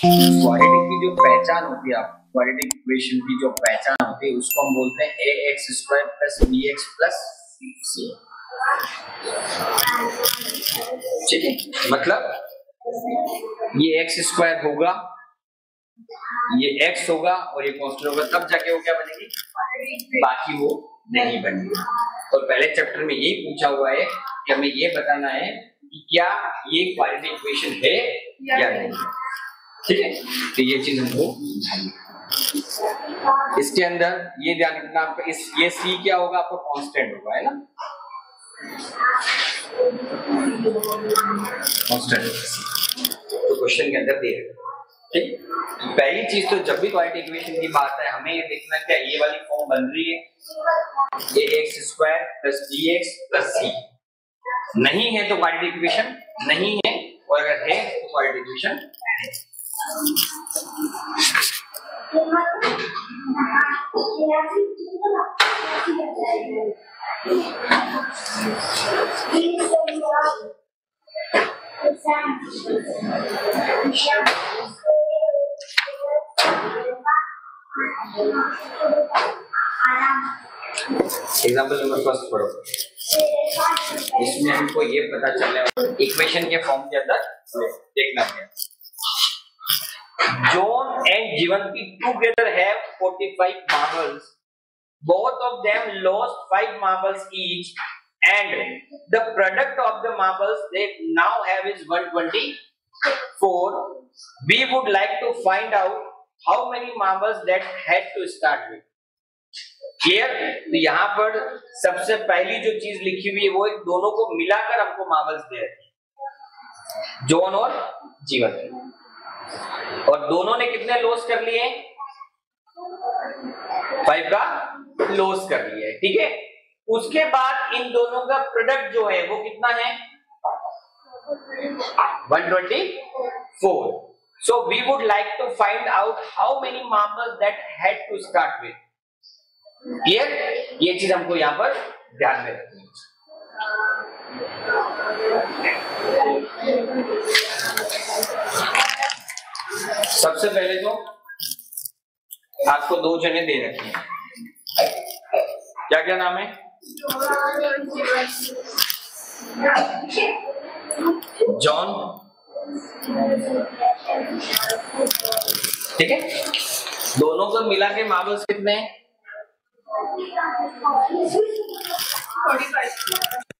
Quadratic की जो पहचान होती है, क्वाड्रेटिक इक्वेशन की जो पहचान होती है उसको हम बोलते हैं ax² + bx + c। ठीक है, मतलब ये x² होगा, ये x होगा और ये कांस्टेंट होगा, तब जाके वो क्या बनेगी, बाकी वो नहीं बनेगी। और पहले चैप्टर में यही पूछा हुआ है कि हमें ये बताना है कि क्या ये क्वाड्रेटिक इक्वेशन है या नहीं। ठीक है, तो ये चीज हमको इसके अंदर ये ध्यान रखना आपका, ये c क्या होगा, आपका कांस्टेंट होगा, है ना, कांस्टेंट। तो क्वेश्चन के अंदर दे रहे, ठीक। पहली चीज तो जब भी क्वाड्रेटिक इक्वेशन की बात है हमें ये देखना क्या ये वाली फॉर्म बन रही है ax² + bx + c। नहीं है तो क्वाड्रेटिक इक्वेशन नहीं है, और अगर है तो क्वाड्रेटिक इक्वेशन है। एग्जाम्पल नंबर फर्स्ट पढ़ो। इसमें हमको ये पता चलने वाला इक्वेशन के फॉर्म के अंदर देखना है, John and Jivanti together have 45 marbles. Both of them lost 5 marbles each, and the product of the marbles they now have is 124. We would like to find out how many marbles that had to start with. Clear? तो यहाँ पर सबसे पहली जो चीज लिखी हुई है वो दोनों को मिलाकर हमको मार्बल्स दे रहे हैं, जॉन और जीवन, और दोनों ने कितने लॉस कर लिए, 5 का लॉस कर लिया है। ठीक है, उसके बाद इन दोनों का प्रोडक्ट जो है वो कितना है, 124. So we would like to find out how many marbles that had to start with. Clear? ये चीज हमको यहाँ पर ध्यान में रखनी है। सबसे पहले तो आपको 2 जने दे रखे हैं, क्या क्या नाम है, जॉन, ठीक है, दोनों को मिला के मार्बल्स कितने हैं,